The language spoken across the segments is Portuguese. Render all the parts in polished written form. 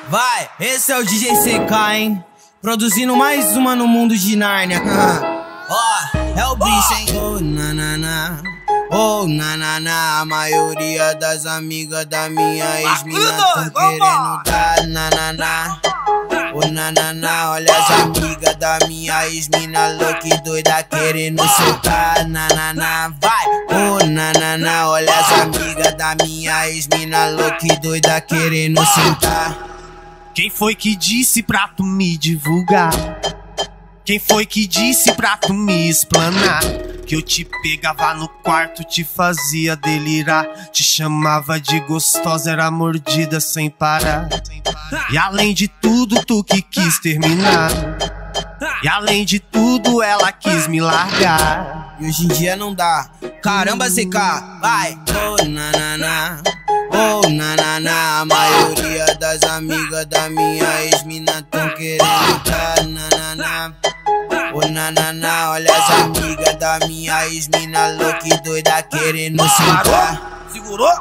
Vai, esse é o DJ CK, hein? Produzindo mais uma no mundo de Nárnia. Ó, é o bicho, hein? Oh, nanana. Oh, nanana. A maioria das amigas da minha ex-mina tão querendo dar nanana. Oh, nanana. Olha as amigas da minha ex-mina louca e doida querendo soltar nanana. Vai! Oh, nanana. Olha as amigas da minha ex-mina louca e doida querendo sentar. Quem foi que disse pra tu me divulgar? Quem foi que disse pra tu me explanar? Que eu te pegava no quarto, te fazia delirar, te chamava de gostosa, era mordida sem parar. E além de tudo, tu que quis terminar. E além de tudo, ela quis me largar. E hoje em dia não dá. Caramba, CK, vai! Oh, nanana. Oh, nanana. A maioria das amigas da minha ex-mina tão querendo dar nanana. Oh, nanana. Olha as amigas da minha ex-mina louca e doida querendo sentar. Segurou?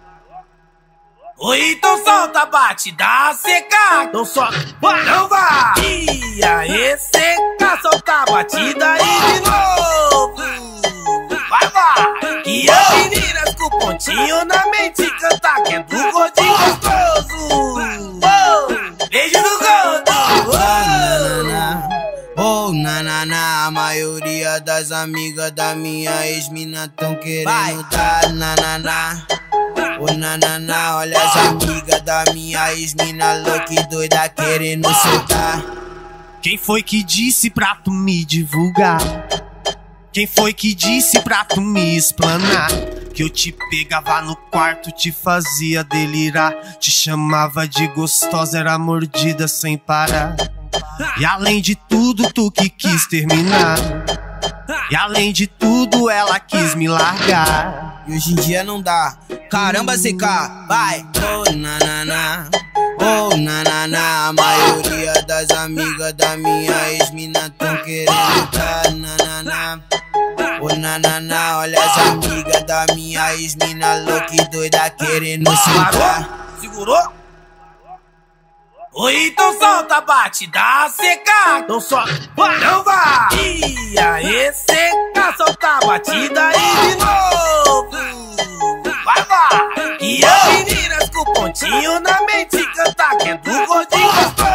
Oi, então solta a batida, CK. Então solta, não vai. E aí, CK, solta a batida aí de novo. Vai. E as meninas com pontinho na mente cantar que é do gordinho gostoso. Oh, beijo do gordo. Oh, nanana. A maioria das amigas da minha ex-mina tão querendo dar nanana. Oh, nanana. Olha as amigas da minha ex-mina louca e doida querendo soltar. Quem foi que disse pra tu me divulgar? Quem foi que disse pra tu me explanar? Que eu te pegava no quarto, te fazia delirar, te chamava de gostosa, era mordida sem parar. E além de tudo, tu que quis terminar. E além de tudo, ela quis me largar. E hoje em dia não dá. Caramba, CK, vai! Oh, nanana. Oh, nanana. A maioria das amigas da minha ex-mina tão querendo dar nanana. Oh, nanana. Olha as amigas da minha ex-mina louca e doida querendo sentar. Segurou? Oi, então solta a batida, CK. Então solta, não vai. E aí, CK, solta a batida aí de novo. Vai. E as meninas com pontinho na mente cantar que é do gordinho gostoso.